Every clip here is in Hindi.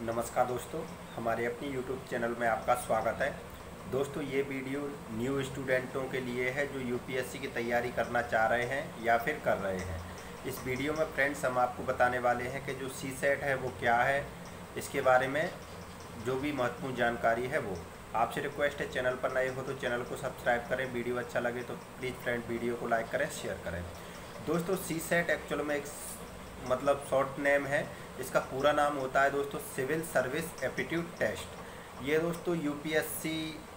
नमस्कार दोस्तों, हमारे अपनी YouTube चैनल में आपका स्वागत है। दोस्तों, ये वीडियो न्यू स्टूडेंटों के लिए है जो यूपीएससी की तैयारी करना चाह रहे हैं या फिर कर रहे हैं। इस वीडियो में फ्रेंड्स हम आपको बताने वाले हैं कि जो सीसेट है वो क्या है, इसके बारे में जो भी महत्वपूर्ण जानकारी है वो। आपसे रिक्वेस्ट है, चैनल पर नए हो तो चैनल को सब्सक्राइब करें, वीडियो अच्छा लगे तो प्लीज़ फ्रेंड वीडियो को लाइक करें, शेयर करें। दोस्तों, सीसेट एक्चुअल में एक शॉर्ट नेम है। इसका पूरा नाम होता है दोस्तों सिविल सर्विस एप्टीट्यूड टेस्ट। ये दोस्तों यूपीएससी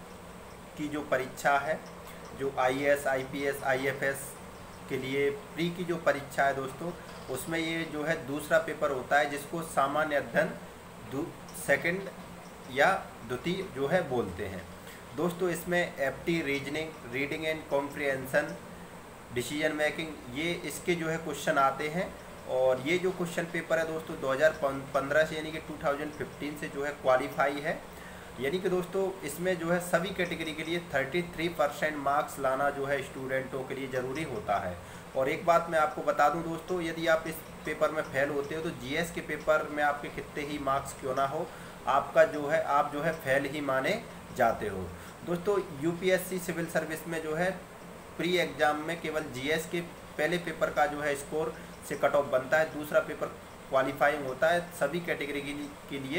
की जो परीक्षा है, जो आईएएस, आईपीएस, आईएफएस के लिए प्री की जो परीक्षा है दोस्तों, उसमें ये जो है दूसरा पेपर होता है जिसको सामान्य अध्ययन सेकंड या द्वितीय जो है बोलते हैं। दोस्तों, इसमें apti, reasoning, reading and comprehension, decision making, ये इसके जो है क्वेश्चन आते हैं। और ये जो क्वेश्चन पेपर है दोस्तों 2015 से यानी कि 2015 से जो है क्वालिफाई है। यानी कि दोस्तों इसमें जो है सभी कैटेगरी के लिए 33% मार्क्स लाना जो है स्टूडेंटों के लिए ज़रूरी होता है। और एक बात मैं आपको बता दूं दोस्तों, यदि आप इस पेपर में फेल होते हो तो जीएस के पेपर में आपके कितने ही मार्क्स क्यों ना हो, आपका जो है आप जो है फेल ही माने जाते हो। दोस्तों, यूपीएससी सिविल सर्विस में जो है प्री एग्ज़ाम में केवल जीएस के पहले पेपर का जो है स्कोर से कट ऑफ बनता है, दूसरा पेपर क्वालिफाइंग होता है सभी कैटेगरी के लिए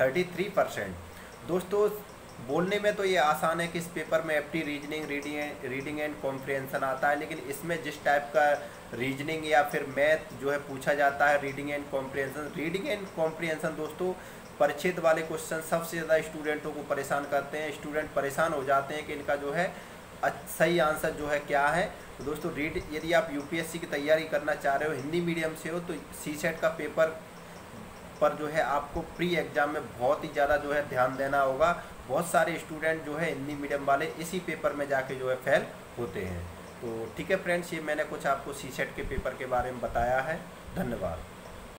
33%। दोस्तों, बोलने में तो ये आसान है कि इस पेपर में apti, reasoning, reading and comprehension आता है, लेकिन इसमें जिस टाइप का रीजनिंग या फिर मैथ जो है पूछा जाता है, रीडिंग एंड कॉम्प्रिहेंशन दोस्तों परिच्छेद वाले क्वेश्चन सबसे ज़्यादा स्टूडेंटों को परेशान करते हैं। स्टूडेंट परेशान हो जाते हैं कि इनका जो है सही आंसर जो है क्या है। तो दोस्तों यदि आप यूपीएससी की तैयारी करना चाह रहे हो, हिंदी मीडियम से हो, तो सीसेट का पेपर पर जो है आपको प्री एग्ज़ाम में बहुत ही ज़्यादा जो है ध्यान देना होगा। बहुत सारे स्टूडेंट जो है हिंदी मीडियम वाले इसी पेपर में जाके जो है फेल होते हैं। तो ठीक है फ्रेंड्स, ये मैंने कुछ आपको सीसेट के पेपर के बारे में बताया है। धन्यवाद।